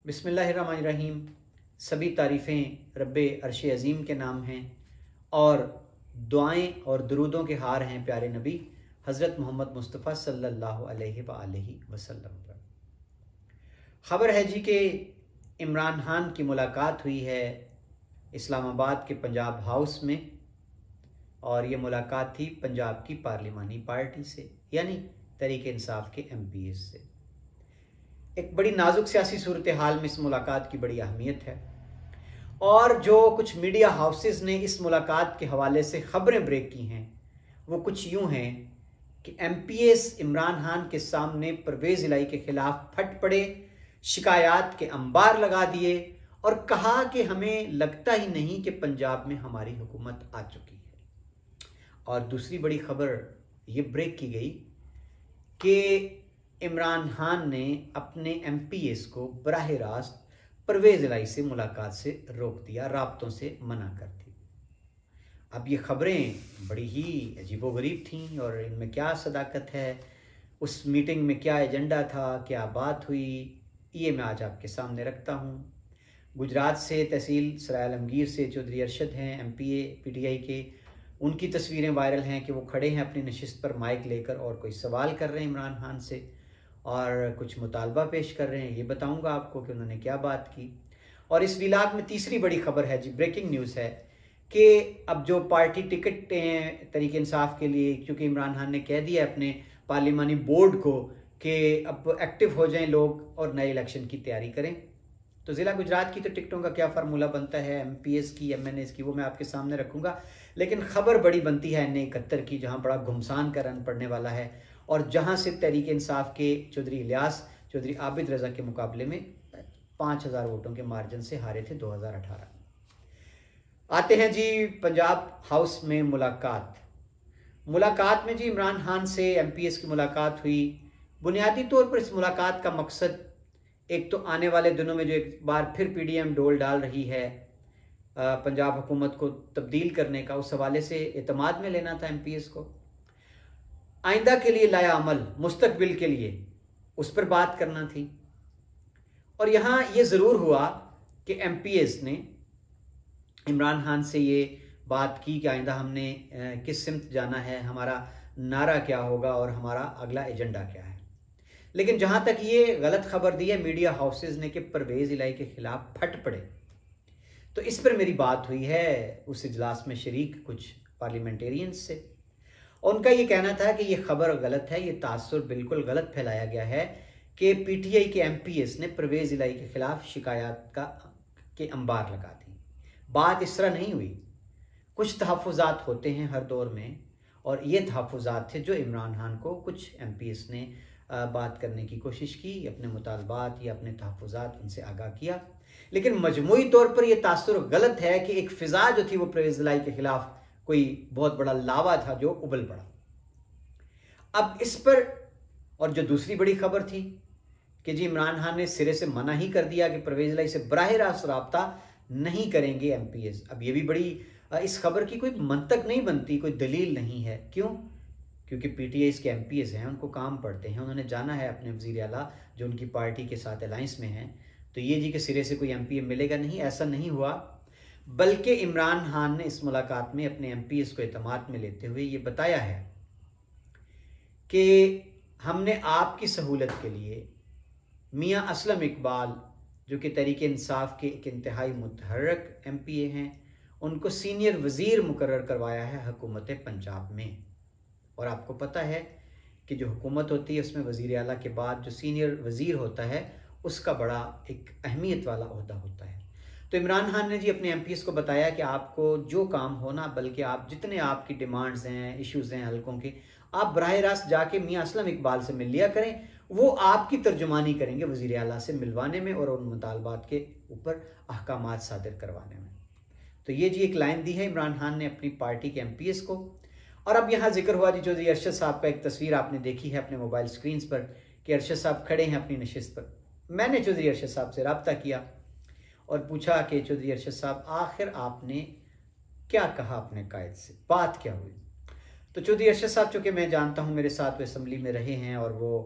बिस्मिल्लाहिर्रहमानिर्रहीम। सभी तारीफ़ें रब्बे अर्श अज़ीम के नाम हैं और दुआएं और दरूदों के हार हैं प्यारे नबी हज़रत मोहम्मद मुस्तफ़ा सल्लल्लाहु अलैहि वसल्लम पर। ख़बर है जी कि इमरान खान की मुलाकात हुई है इस्लामाबाद के पंजाब हाउस में, और ये मुलाकात थी पंजाब की पार्लिमानी पार्टी से यानी तहरीक-ए-इंसाफ के MPs से। एक बड़ी नाजुक सियासी सूरत हाल में इस मुलाकात की बड़ी अहमियत है, और जो कुछ मीडिया हाउसेस ने इस मुलाकात के हवाले से ख़बरें ब्रेक की हैं वो कुछ यूँ हैं कि MPs इमरान खान के सामने परवेज़ इलाही के ख़िलाफ़ फट पड़े, शिकायत के अंबार लगा दिए और कहा कि हमें लगता ही नहीं कि पंजाब में हमारी हुकूमत आ चुकी है। और दूसरी बड़ी ख़बर ये ब्रेक की गई कि इमरान खान ने अपने MPs को बराह रास्त परवेज़ इलाही से मुलाकात से रोक दिया, राब्तों से मना कर दी। अब ये ख़बरें बड़ी ही अजीबोगरीब थीं और इनमें क्या सदाकत है, उस मीटिंग में क्या एजेंडा था, क्या बात हुई, ये मैं आज आपके सामने रखता हूँ। गुजरात से तहसील सराय आलमगीर से चौधरी अरशद हैं MPA PTI के, उनकी तस्वीरें वायरल हैं कि वो खड़े हैं अपनी नशिस्त पर माइक लेकर और कोई सवाल कर रहे हैं इमरान खान से और कुछ मुतालबा पेश कर रहे हैं। ये बताऊंगा आपको कि उन्होंने क्या बात की। और इस विलाग में तीसरी बड़ी खबर है जी, ब्रेकिंग न्यूज़ है कि अब जो पार्टी टिकट हैं तहरीक-ए-इंसाफ के लिए, क्योंकि इमरान खान ने कह दिया अपने पार्लिमानी बोर्ड को कि अब एक्टिव हो जाएं लोग और नए इलेक्शन की तैयारी करें, तो ज़िला गुजरात की तो टिकटों का क्या फार्मूला बनता है, MPs की MNAs की, वो मैं आपके सामने रखूँगा। लेकिन ख़बर बड़ी बनती है NA 71 की, जहाँ बड़ा घुमसान का रन पड़ने वाला है और जहाँ से तहरीक-ए-इंसाफ के चौधरी इलियास चौधरी आबिद रज़ा के मुकाबले में 5000 वोटों के मार्जिन से हारे थे 2018 में। आते हैं जी पंजाब हाउस में मुलाकात में जी इमरान खान से MPs की मुलाकात हुई। बुनियादी तौर पर इस मुलाकात का मकसद एक तो आने वाले दिनों में जो एक बार फिर PDM डोल डाल रही है पंजाब हुकूमत को तब्दील करने का, उस हवाले से एतमाद में लेना था MPs को, आइंदा के लिए लाया अमल, मुस्तकबिल के लिए उस पर बात करना थी। और यहाँ ये ज़रूर हुआ कि MPs ने इमरान खान से ये बात की कि आइंदा हमने किस सिमत जाना है, हमारा नारा क्या होगा और हमारा अगला एजेंडा क्या है। लेकिन जहाँ तक ये गलत खबर दी है मीडिया हाउसेज ने कि परवेज़ इलाही के ख़िलाफ़ फट पड़े, तो इस पर मेरी बात हुई है उस इजलास में शरीक कुछ पार्लियामेंटेरियंस से, और उनका ये कहना था कि ये खबर गलत है, ये तासुर बिल्कुल गलत फैलाया गया है कि PTI के MPs ने परवेज़ इलाही के ख़िलाफ़ शिकायत के अंबार लगा दी। बात इस तरह नहीं हुई। कुछ तहफ़्फ़ुज़ात होते हैं हर दौर में, और ये तहफ़्फ़ुज़ात थे जो इमरान खान को कुछ MPs ने बात करने की कोशिश की, अपने मुतालबात या अपने तहफ़्फ़ुज़ात उनसे आगाह किया। लेकिन मजमूई तौर पर यह तासुर गलत है कि एक फ़िज़ा जो थी वो परवेज़ इलाही के ख़िलाफ़ कोई बहुत बड़ा लावा था जो उबल पड़ा। अब इस पर, और जो दूसरी बड़ी खबर थी कि जी इमरान खान ने सिरे से मना ही कर दिया कि परवेज़ इलाही से बराह रास्त रब्ता नहीं करेंगे MPs। अब ये भी बड़ी, इस खबर की कोई मंतक नहीं बनती, कोई दलील नहीं है। क्यों? क्योंकि PTI के MPs हैं, उनको काम पड़ते हैं, उन्होंने जाना है अपने वज़ीर आला जो उनकी पार्टी के साथ अलायंस में हैं, तो ये जी कि सिरे से कोई MP मिलेगा नहीं, ऐसा नहीं हुआ। बल्कि इमरान खान ने इस मुलाकात में अपने MPs को एतमाद में लेते हुए ये बताया है कि हमने आपकी सहूलत के लिए मियाँ असलम इकबाल जो कि तहरीक-ए-इंसाफ के एक इंतहाई मुतहर्रिक MPA हैं, उनको सीनियर वज़ीर मुकर्रर करवाया है हुकूमत पंजाब में। और आपको पता है कि जो हुकूमत होती है उसमें वज़ीर आला के बाद जो सीनियर वज़ीर होता है उसका बड़ा एक अहमियत वाला ओहदा होता है। तो इमरान खान ने जी अपने MPs को बताया कि आपको जो काम होना, बल्कि आप जितने आपकी डिमांड्स हैं, इश्यूज़ हैं हल्कों के, आप बराह रास्त जाके मियाँ असलम इकबाल से मिल लिया करें, वो आपकी तर्जुमानी करेंगे वज़ीर आला से मिलवाने में और उन मुतालबात के ऊपर अहकामात सादिर करवाने में। तो ये जी एक लाइन दी है इमरान खान ने अपनी पार्टी के MPs को। और अब यहाँ जिक्र हुआ जी चौधरी अरशद साहब का, एक तस्वीर आपने देखी है अपने मोबाइल स्क्रीन पर कि अरशद साहब खड़े हैं अपनी नशिस्त पर। मैंने चौधरी अरशद साहब से रब्ता किया और पूछा कि चौधरी अरशद साहब आखिर आपने क्या कहा अपने कायद से, बात क्या हुई? तो चौधरी अरशद साहब, चूँकि मैं जानता हूँ मेरे साथ वो असम्बली में रहे हैं और वो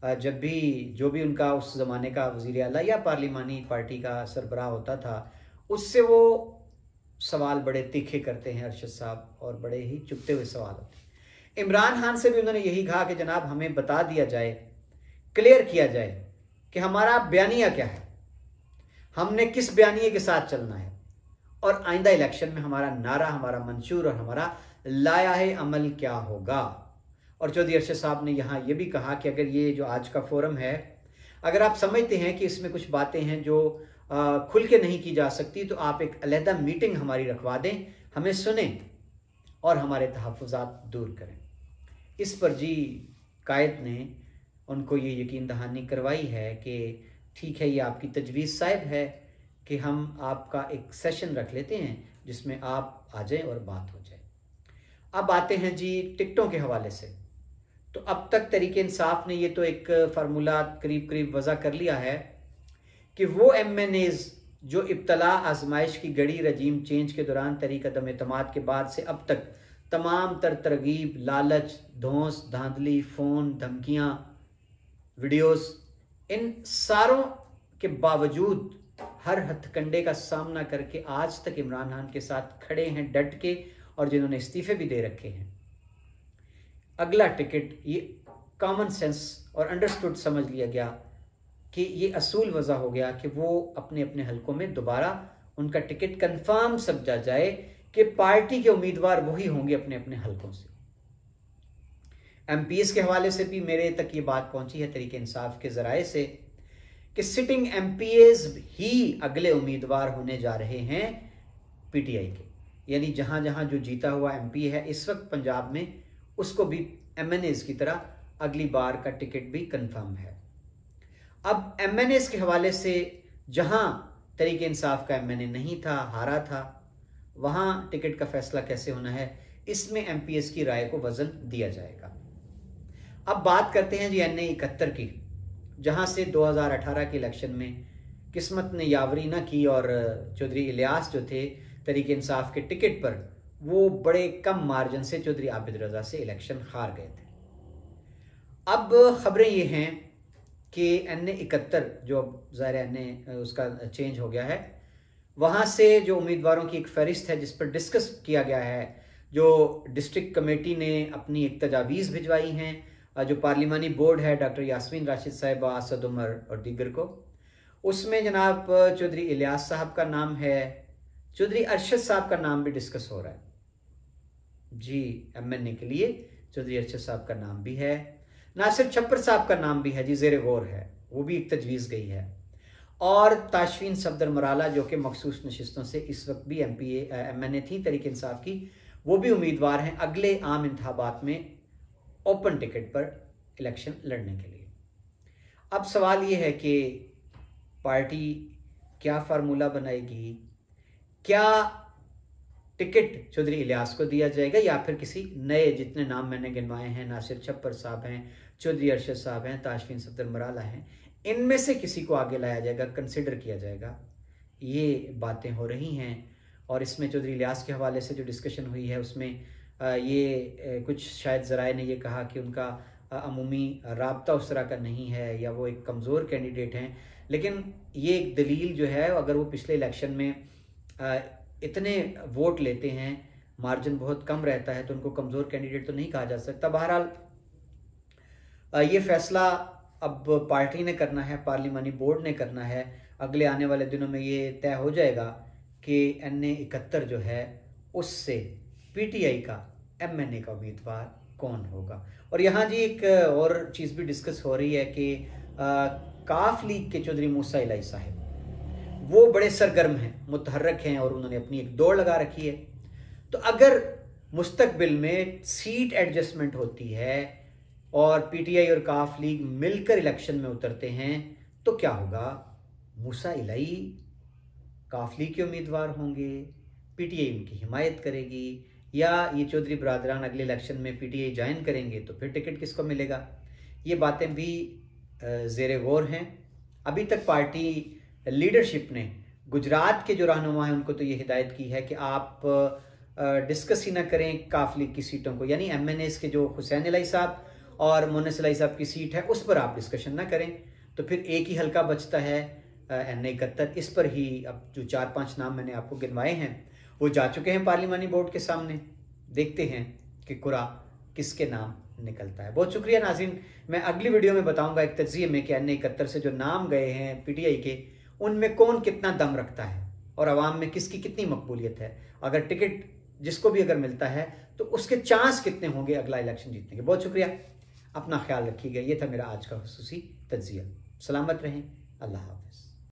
जब भी जो भी उनका उस ज़माने का वज़ीर आला या पार्लिमानी पार्टी का सरबराह होता था, उससे वो सवाल बड़े तीखे करते हैं अरशद साहब, और बड़े ही चुभते हुए सवाल होते हैं। इमरान खान से भी उन्होंने यही कहा कि जनाब हमें बता दिया जाए, क्लियर किया जाए कि हमारा बयानिया क्या है, हमने किस बयानिए के साथ चलना है, और आइंदा इलेक्शन में हमारा नारा, हमारा मंशूर और हमारा लाया अमल क्या होगा। और चौधरी अरशद साहब ने यहाँ ये भी कहा कि अगर ये जो आज का फोरम है, अगर आप समझते हैं कि इसमें कुछ बातें हैं जो खुल के नहीं की जा सकती, तो आप एक अलहदा मीटिंग हमारी रखवा दें, हमें सुने और हमारे तहफ़्फ़ुज़ात दूर करें। इस पर जी कायद ने उनको ये यकीन दहानी करवाई है कि ठीक है, ये आपकी तजवीज़ साहिब है कि हम आपका एक सेशन रख लेते हैं जिसमें आप आ जाएं और बात हो जाए। अब आते हैं जी टिकटों के हवाले से। तो अब तक तरीके इंसाफ ने ये तो एक फार्मूला करीब करीब वज़ा कर लिया है कि वो MNAs जो इब्तला आजमाइश की गड़ी रजीम चेंज के दौरान तहरीक अदम एतमाद के बाद से अब तक तमाम तरगीब, लालच, धौंस, धांधली, फ़ोन, धमकियाँ, वीडियोस, इन सारों के बावजूद हर हथकंडे का सामना करके आज तक इमरान खान के साथ खड़े हैं डट के, और जिन्होंने इस्तीफे भी दे रखे हैं। अगला टिकट, ये कॉमन सेंस और अंडरस्टूड समझ लिया गया कि ये असूल वज़ा हो गया कि वो अपने अपने हलकों में दोबारा उनका टिकट कंफर्म समझा जाए कि पार्टी के उम्मीदवार वही होंगे अपने अपने हलकों से। MPs के हवाले से भी मेरे तक ये बात पहुंची है तरीके इंसाफ के जराए से कि सिटिंग MPs ही अगले उम्मीदवार होने जा रहे हैं PTI के, यानी जहां जहां जो जीता हुआ MP है इस वक्त पंजाब में, उसको भी MNAs की तरह अगली बार का टिकट भी कंफर्म है। अब MNAs के हवाले से जहां तरीके इंसाफ का MNA नहीं था, हारा था, वहां टिकट का फैसला कैसे होना है, इसमें MPs की राय को वजन दिया जाएगा। अब बात करते हैं जी NA 71 की, जहां से 2018 के इलेक्शन में किस्मत ने यावरी ना की और चौधरी इलियास जो थे तरीके इंसाफ के टिकट पर, वो बड़े कम मार्जिन से चौधरी आबिद रजा से इलेक्शन हार गए थे। अब खबरें ये हैं कि NA 71 जो ज़ाहिर NA उसका चेंज हो गया है, वहाँ से जो उम्मीदवारों की एक फहरिस्त है जिस पर डिस्कस किया गया है, जो डिस्ट्रिक्ट कमेटी ने अपनी एक तजावीज़ भिजवाई हैं, जो पार्लिमानी बोर्ड है डॉक्टर यास्मीन राशिद साहिबा, असद उमर और दीगर को, उसमें जनाब चौधरी इलियास साहब का नाम है, चौधरी अरशद साहब का नाम भी डिस्कस हो रहा है जी। MNA के लिए चौधरी अरशद साहब का नाम भी है, नासिर छप्पर साहब का नाम भी है जी, ज़ेरे गौर है, वो भी एक तजवीज़ गई है, और ताशफीन सफदर मराला जो कि मखसूस नशिस्तों से इस वक्त भी MNA थी तरीके इंसाफ की, वो भी उम्मीदवार हैं अगले आम इंतखाबात में ओपन टिकट पर इलेक्शन लड़ने के लिए। अब सवाल ये है कि पार्टी क्या फार्मूला बनाएगी, क्या टिकट चौधरी इलियास को दिया जाएगा या फिर किसी नए, जितने नाम मैंने गिनवाए हैं, नासिर छप्पर साहब हैं, चौधरी अरशद साहब हैं, ताशफीन सफदर मराला हैं, इनमें से किसी को आगे लाया जाएगा, कंसिडर किया जाएगा। ये बातें हो रही हैं, और इसमें चौधरी इलियास के हवाले से जो डिस्कशन हुई है उसमें ये कुछ शायद ज़राए ने ये कहा कि उनका अमूमी राब्ता उस तरह का नहीं है या वो एक कमज़ोर कैंडिडेट हैं, लेकिन ये एक दलील जो है, अगर वो पिछले इलेक्शन में इतने वोट लेते हैं, मार्जिन बहुत कम रहता है, तो उनको कमज़ोर कैंडिडेट तो नहीं कहा जा सकता। बहरहाल ये फैसला अब पार्टी ने करना है, पार्लिमानी बोर्ड ने करना है। अगले आने वाले दिनों में ये तय हो जाएगा कि NA 71 जो है उससे PTI का MNA का उम्मीदवार कौन होगा। और यहाँ जी एक और चीज़ भी डिस्कस हो रही है कि काफ लीग के चौधरी मूसा इलाही साहब, वो बड़े सरगर्म हैं, मुतहर्रक हैं, और उन्होंने अपनी एक दौड़ लगा रखी है। तो अगर मुस्तकबिल में सीट एडजस्टमेंट होती है और PTI और काफ लीग मिलकर इलेक्शन में उतरते हैं, तो क्या होगा? मूसा इलाही काफ लीग के उम्मीदवार होंगे, PTI उनकी हिमायत करेगी, या ये चौधरी बरादरान अगले इलेक्शन में PTI ज्वाइन करेंगे, तो फिर टिकट किसको मिलेगा? ये बातें भी ज़ेरे गौर हैं। अभी तक पार्टी लीडरशिप ने गुजरात के जो रहनुमा हैं उनको तो ये हिदायत की है कि आप डिस्कस ही ना करें काफ लीग की सीटों को, यानी MNAs के जो हुसैन इलाही साहब और मोनस इलाही साहब की सीट है उस पर आप डिस्कशन ना करें, तो फिर एक ही हल्का बचता है NA 71। इस पर ही अब जो 4-5 नाम मैंने आपको गिनवाए हैं वो जा चुके हैं पार्लिमानी बोर्ड के सामने। देखते हैं कि कुरा किसके नाम निकलता है। बहुत शुक्रिया नाज़रीन। मैं अगली वीडियो में बताऊंगा एक तज्ज़िये में कि NA 71 से जो नाम गए हैं PTI के, उनमें कौन कितना दम रखता है और अवाम में किसकी कितनी मकबूलियत है। अगर टिकट जिसको भी अगर मिलता है तो उसके चांस कितने होंगे अगला इलेक्शन जीतने के। बहुत शुक्रिया, अपना ख्याल रखिएगा। ये था मेरा आज का खुसूसी तज्ज़िया। सलामत रहें, अल्लाह हाफ़िज़।